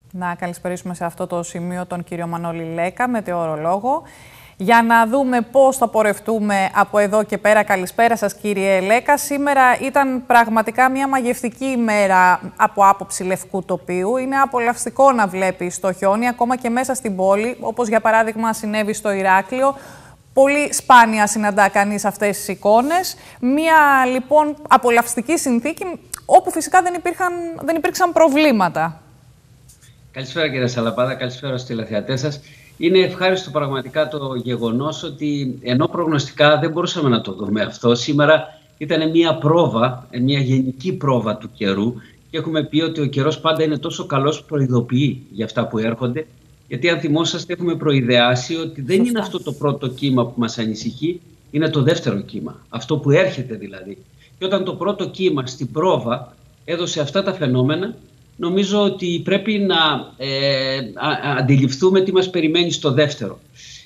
Να καλησπερίσουμε σε αυτό το σημείο τον κύριο Μανώλη Λέκα, μετεωρολόγο, για να δούμε πώς θα πορευτούμε από εδώ και πέρα. Καλησπέρα σας, κύριε Λέκα. Σήμερα ήταν πραγματικά μια μαγευτική ημέρα από άποψη λευκού τοπίου. Είναι απολαυστικό να βλέπεις το χιόνι, ακόμα και μέσα στην πόλη, όπως για παράδειγμα συνέβη στο Ηράκλειο. Πολύ σπάνια συναντά κανείς αυτές τις εικόνες. Μια λοιπόν απολαυστική συνθήκη, όπου φυσικά δεν υπήρξαν προβλήματα. Καλησπέρα κύριε Σαλαπάδα, καλησπέρα στους τηλεθεατές σας. Είναι ευχάριστο πραγματικά το γεγονός ότι ενώ προγνωστικά δεν μπορούσαμε να το δούμε αυτό, σήμερα ήταν μια πρόβα, μια γενική πρόβα του καιρού και έχουμε πει ότι ο καιρός πάντα είναι τόσο καλός που προειδοποιεί για αυτά που έρχονται. Γιατί αν θυμόσαστε έχουμε προειδεάσει ότι δεν είναι αυτό το πρώτο κύμα που μας ανησυχεί, είναι το δεύτερο κύμα, αυτό που έρχεται δηλαδή. Και όταν το πρώτο κύμα στην πρόβα έδωσε αυτά τα φαινόμενα, νομίζω ότι πρέπει να αντιληφθούμε τι μας περιμένει στο δεύτερο.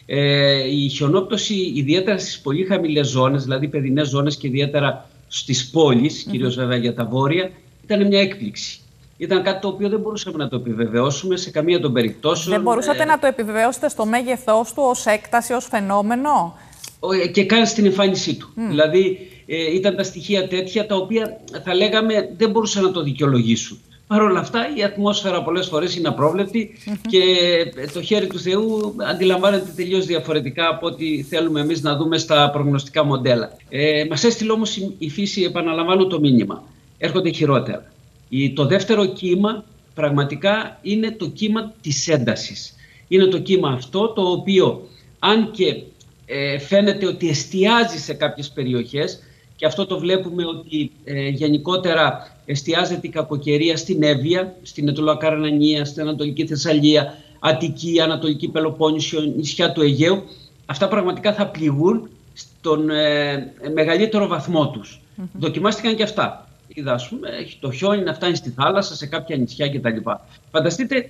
Η χιονόπτωση, ιδιαίτερα στις πολύ χαμηλές ζώνες, δηλαδή παιδινές ζώνες και ιδιαίτερα στις πόλεις, κυρίως βέβαια για τα βόρεια, ήταν μια έκπληξη. Ήταν κάτι το οποίο δεν μπορούσαμε να το επιβεβαιώσουμε σε καμία των περιπτώσεων. Δεν μπορούσατε να το επιβεβαιώσετε στο μέγεθός του, ως έκταση, ως φαινόμενο? Και καν στην εμφάνισή του. Δηλαδή ήταν τα στοιχεία τέτοια τα οποία θα λέγαμε δεν μπορούσαν να το δικαιολογήσουν. Παρ' όλα αυτά η ατμόσφαιρα πολλές φορές είναι απρόβλεπτη και το χέρι του Θεού αντιλαμβάνεται τελείως διαφορετικά από ό,τι θέλουμε εμείς να δούμε στα προγνωστικά μοντέλα. Μας έστειλε όμως η φύση, επαναλαμβάνω το μήνυμα. Έρχονται χειρότερα. Το δεύτερο κύμα πραγματικά είναι το κύμα της έντασης. Είναι το κύμα αυτό το οποίο αν και φαίνεται ότι εστιάζει σε κάποιες περιοχές, και αυτό το βλέπουμε ότι γενικότερα εστιάζεται η κακοκαιρία στην Εύβοια, στην Αιτωλοακαρνανία, στην Ανατολική Θεσσαλία, Αττική, Ανατολική Πελοπόννησο, νησιά του Αιγαίου. Αυτά πραγματικά θα πληγούν στον μεγαλύτερο βαθμό τους. Δοκιμάστηκαν και αυτά. Είδα, το χιόνι να φτάνει στη θάλασσα, σε κάποια νησιά κτλ. Φανταστείτε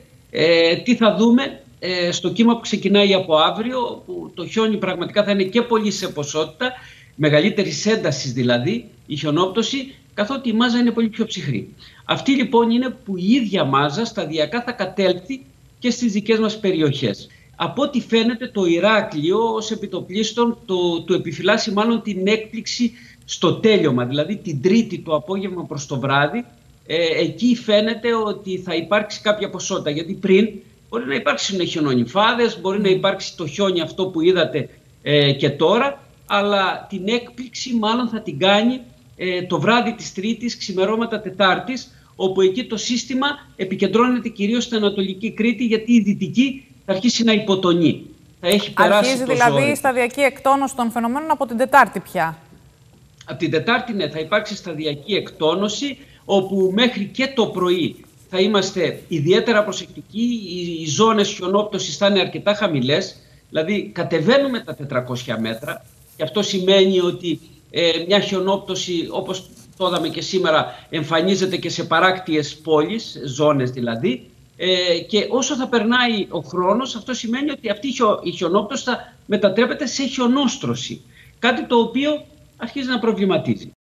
τι θα δούμε στο κύμα που ξεκινάει από αύριο, που το χιόνι πραγματικά θα είναι και πολύ σε ποσότητα, μεγαλύτερης έντασης δηλαδή η χιονόπτωση, καθότι η μάζα είναι πολύ πιο ψυχρή. Αυτή λοιπόν είναι που η ίδια μάζα σταδιακά θα κατέλθει και στις δικές μας περιοχές. Από ό,τι φαίνεται το Ηράκλειο ως επιτοπλίστων του επιφυλάσσει μάλλον την έκπληξη στο τέλειωμα, δηλαδή την Τρίτη το απόγευμα προς το βράδυ. Εκεί φαίνεται ότι θα υπάρξει κάποια ποσότητα, γιατί πριν μπορεί να υπάρξουν χιονονυφάδες, μπορεί να υπάρξει το χιόνι αυτό που είδατε και τώρα, αλλά την έκπληξη μάλλον θα την κάνει το βράδυ της Τρίτης, ξημερώματα Τετάρτης, όπου εκεί το σύστημα επικεντρώνεται κυρίως στην Ανατολική Κρήτη, γιατί η Δυτική θα αρχίσει να υποτονεί. Θα έχει περάσει αρχίζει δηλαδή η σταδιακή εκτόνωση των φαινομένων από την Τετάρτη πια. Από την Τετάρτη ναι, θα υπάρξει σταδιακή εκτόνωση, όπου μέχρι και το πρωί θα είμαστε ιδιαίτερα προσεκτικοί. Οι ζώνες χιονόπτωσης θα είναι αρκετά χαμηλές, δηλαδή κατεβαίνουμε τα 400 μέτρα. Και αυτό σημαίνει ότι μια χιονόπτωση, όπως το είδαμε και σήμερα, εμφανίζεται και σε παράκτιες πόλεις, ζώνες δηλαδή. Και όσο θα περνάει ο χρόνος, αυτό σημαίνει ότι αυτή η χιονόπτωση θα μετατρέπεται σε χιονόστρωση. Κάτι το οποίο αρχίζει να προβληματίζει.